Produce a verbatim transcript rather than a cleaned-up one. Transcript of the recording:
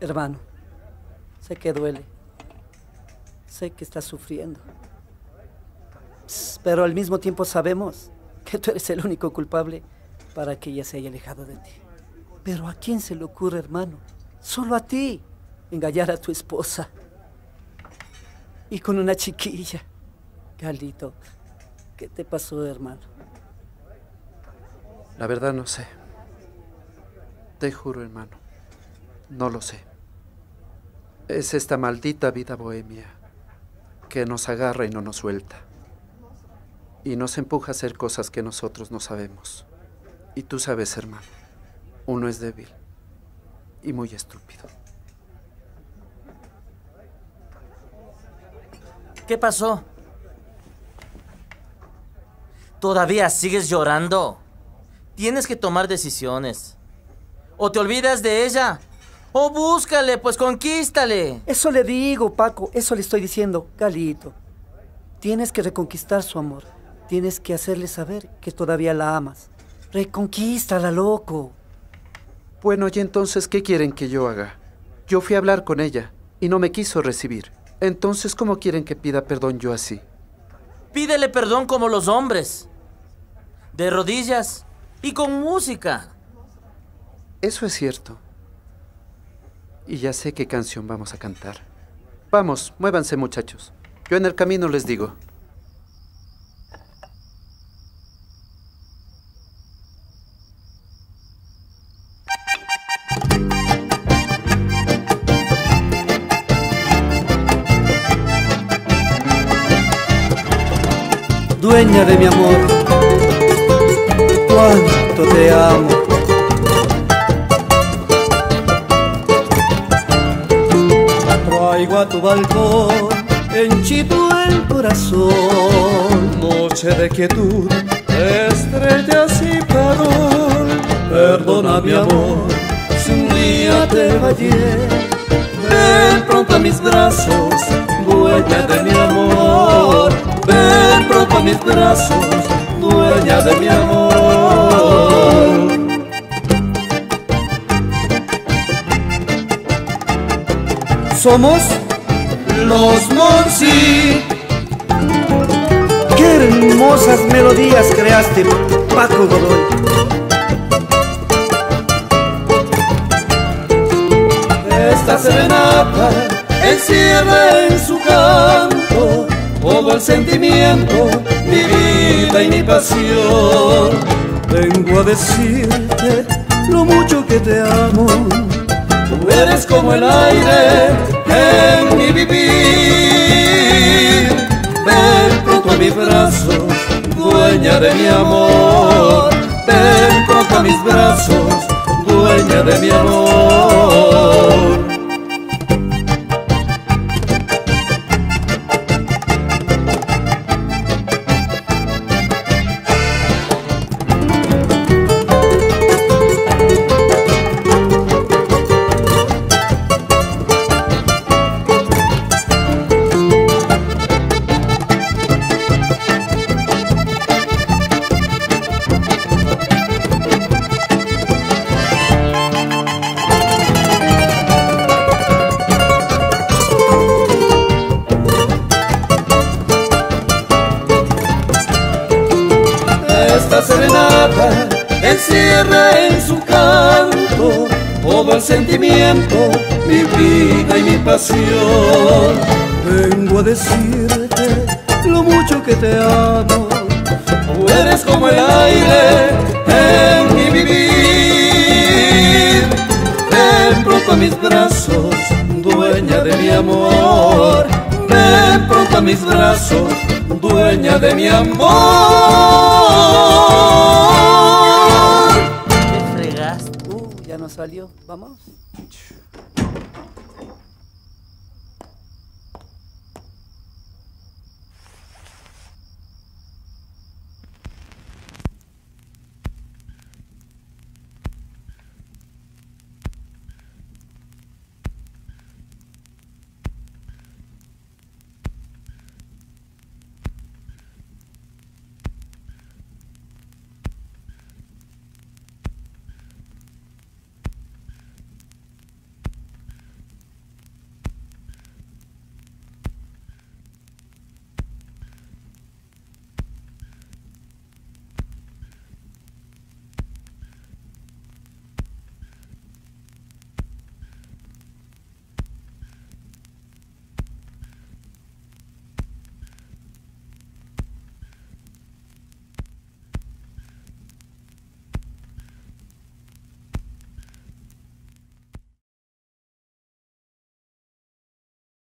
Hermano, sé que duele, sé que estás sufriendo, pero al mismo tiempo sabemos que tú eres el único culpable para que ella se haya alejado de ti. Pero ¿a quién se le ocurre, hermano? Solo a ti, engañar a tu esposa. Y con una chiquilla. Galito, ¿qué te pasó, hermano? La verdad no sé. Te juro, hermano, no lo sé. Es esta maldita vida bohemia que nos agarra y no nos suelta. Y nos empuja a hacer cosas que nosotros no sabemos. Y tú sabes, hermano, uno es débil y muy estúpido. ¿Qué pasó? ¿Todavía sigues llorando? Tienes que tomar decisiones. O te olvidas de ella, o búscale, pues conquístale. Eso le digo, Paco, eso le estoy diciendo. Galito, tienes que reconquistar su amor. Tienes que hacerle saber que todavía la amas. Reconquístala, loco. Bueno, y entonces, ¿qué quieren que yo haga? Yo fui a hablar con ella y no me quiso recibir. Entonces, ¿cómo quieren que pida perdón yo así? Pídele perdón como los hombres. De rodillas y con música. Eso es cierto. Y ya sé qué canción vamos a cantar. Vamos, muévanse, muchachos. Yo en el camino les digo. Dueña de mi amor, cuánto te amo. Traigo a tu balcón henchido el corazón, noche de quietud, estrellas y calor. Perdona mi amor, si un día te fallé. Ven pronto a mis brazos, dueña de mi amor. Ven pronto a mis brazos, dueña de mi amor. Somos los Monsi. Qué hermosas melodías creaste, Paco Godoy. Esta serenata encierra en su canto todo el sentimiento, mi vida y mi pasión. Vengo a decirte lo mucho que te amo. Tú eres como el aire en mi vivir. Ven pronto a mis brazos, dueña de mi amor. Ven pronto a mis brazos, dueña de mi amor. Esta serenata encierra en su canto todo el sentimiento, mi vida y mi pasión. Vengo a decirte lo mucho que te amo. Tú eres como el aire en mi vivir. Ven pronto a mis brazos, dueña de mi amor. Ven pronto a mis brazos, dueña de mi amor. ¿Te fregaste? Uh, ya no salió, vamos.